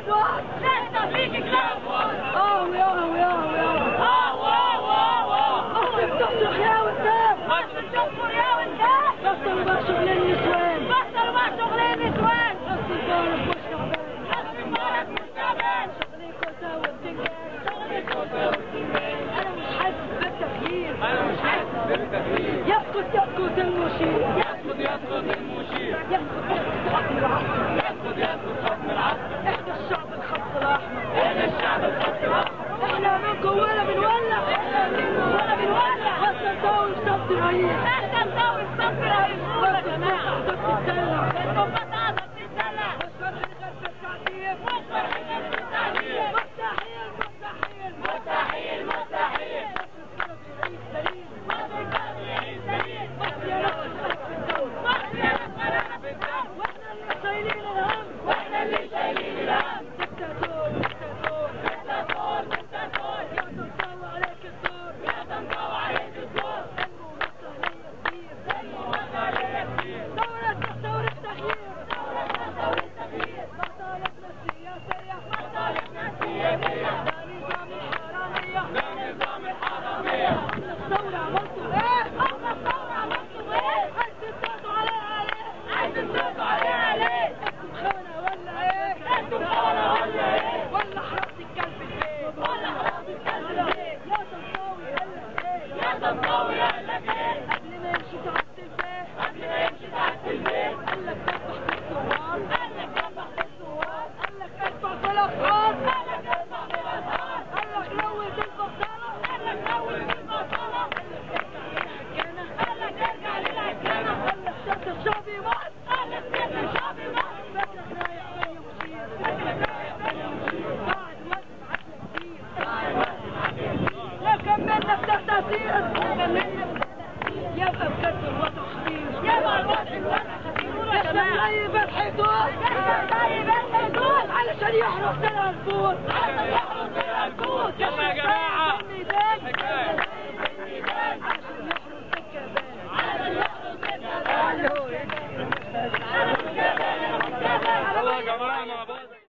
كلاب واحد نحن فيك كلاب واحد مصر بتصرخ يا وسام مصر بتصرخ يا وسام بطلوا بقى شغل النسوان بطلوا بقى شغل النسوان حسبي مبارك مش تعبان شغلي كوسة والبتنجان شغلي كوسة والبتنجان أنا مش حاسس بالتغيير أنا مش حاسس بالتغيير يسقط يسقط المشير يسقط يسقط المشير يسقط حكم العصر يسقط يسقط حكم العصر احنا الشعب الخط الأحمر احنا الشعب الخط الأحمر احنا منكم ولا بنولع احنا منكم ولا بنولع احنا نساوي بصوت الرئيس احنا نساوي بصوت الرئيس يا جماعة بتتدلع انتم بطاطا بتتدلع مش فرحين غير بالتعذيب مش فرحين غير بالتعذيب مستحيل مستحيل مستحيل مستحيل مصر الكلب يعيش سليم مصر يا ناس غرقانة في الدم مصر يا ناس غرقانة في الدم واحنا اللي شايلين الهم واحنا اللي شايلين الهم دكتاتور دكتاتور دكتاتور دكتاتور يا تنطوي عليك الدور يا تنطوي عليك الدور الموصلية كتير ثورتنا ثورة تغيير ثورتنا ثورة تغيير مطالبنا السياسية مطالبنا السياسية ده نظام الحرامية ده نظام الحرامية الثورة عملتوا ايه؟ احنا الثورة عملتوا ايه؟ عايزين تقضوا عليها ليه؟ عايزين تقضوا عليها ليه؟ انتوا خونة ولا ايه؟ انتوا خونة ولا ايه؟ ولا حرامة الكلب البيت؟ ولا حرامة الكلب البيت؟ يا تنطوي قالك ايه؟ يا تنطوي قالك ايه؟ قبل ما يمشي تحت البيت قبل ما يمشي تحت البيت قالك ذبح في الثوار قالك ذبح في الثوار قالك ادفع في الاسعار قالك ادفع في الاسعار قالك لوث البطالة قالك لوث البطالة قالك ارجع للعكانة قالك سد الشعب يموت قالك سد الشعب يموت فكرك رايح بيا مشير فكرك رايح بيا مشير بعد وقت معاك كتير بعد وقت معاك كتير لا كملنا بتأثير كملنا يبقى بجد الوضع خطير يبقى الوضع خطير يا جماعة طيب الحدود طيب الحدود علشان يحرس لنا الفوت علشان يحرس لنا الفوت